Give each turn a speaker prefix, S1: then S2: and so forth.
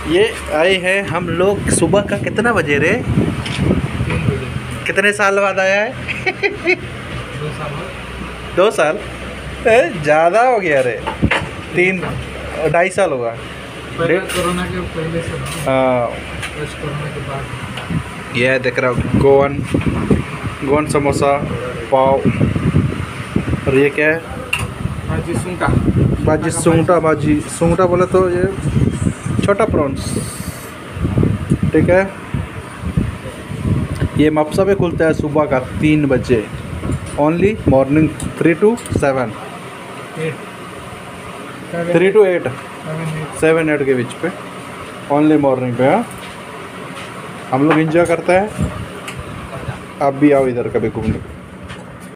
S1: ये आए हैं हम लोग सुबह का कितना बजे रे?
S2: 3 बजे।
S1: कितने साल बाद आया है?
S2: 2 साल।
S1: 2 साल? ज़्यादा हो गया रे। 2.5 साल होगा।
S2: पहले कोरोना के पहले से।
S1: हाँ।
S2: बस कोरोना के बाद।
S1: ये देख रहा हूँ गोवन समोसा पाव। और ये क्या है?
S2: भाजी सूंटा।
S1: भाजी सूंटा बोले तो ये छोटा प्रॉन्स। ठीक है। ये मप्सा पे खुलता है सुबह का 3 बजे। Only morning 3 to 7। 3 to 8 7-8 के बीच पे ओनली मॉर्निंग पे। हाँ, हम लोग एंजॉय करते हैं। आप भी आओ इधर कभी घूमने।